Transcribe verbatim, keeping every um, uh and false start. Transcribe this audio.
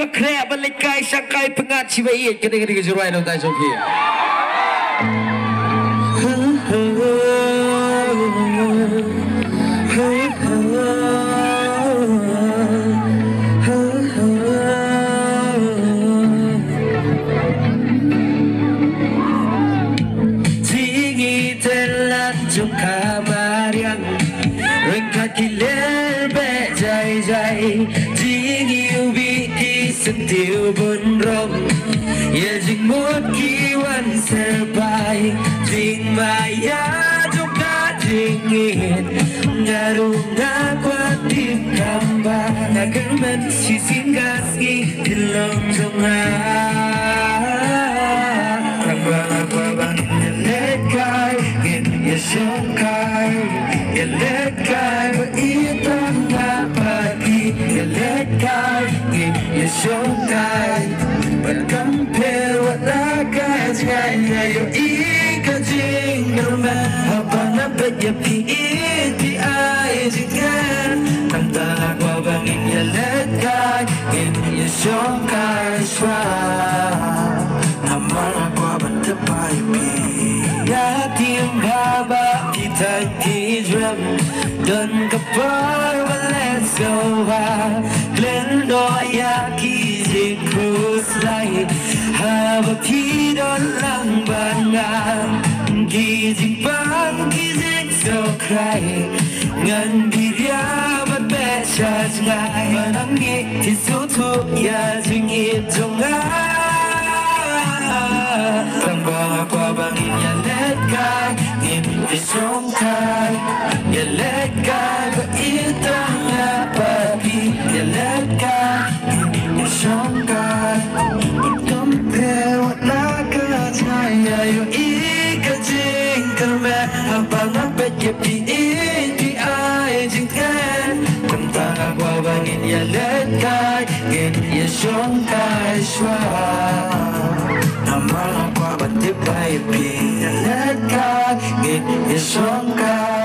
มาแคร์บรรยายสังกัดพงานชีวิตกันได้กันดีกันช่วยเราได้ชมเพียสักเดียวบนร่มอย่าจึงมัวกี่วันเสียไปจริงมายาจุกาจริงเหตุอย่ารู้นะกว่าที่คำว่าแต่ก็มันชีสิงกัสกี้ที่ลงจงหาคำว่าคำว่าอย่าเล็กกายอย่าชงกายอย่าเล็กกายว่าอีตั้งหน้าปาดีอย่าเล็กกายอย่าชงกายมันคำเพลว่ารักกันใจอยู่อีกจริงนะแม่เอาปานนับเป็นอย่าพี่ที่อายจะแค่น้ำตากว่าบางอินอย่าเล็กกายอย่าชงกายช่วยทำมากกว่าบันทึกไปพี่อยากเทียมภาพที่ไทยที่เริ่มเดินกับฟ้าว่า let's go ว่าเล่นดอยอยากขี่จิกครูสไลด์หาว่าพี่โดนลังบานงานขี่จิกบ้านขี่จิกโซ่ใครเงินพี่เรียบัดแม่ชาจง่ายมานั่งงี้ที่สุดทุกอย่างจึงอิบจงง่ายต้องบอกว่าบางทีอย่าเล็กกายอย่าชงกายอย่าเล็กกายก็อีตั้งหน้าปาดีอย่าเล็กกายอย่าชงกายมันคำเพลว่ารักกันใจอยู่อีกจริงกันแม่หากบางนับเป็นอย่าพี่อีที่อายจริงแท้คำตากว่าบางทีอย่าเล็กกายอย่าชงกายช่วยทำมากกว่าบันทึกไปพี่อย่าเล็กกายอย่าชงกาย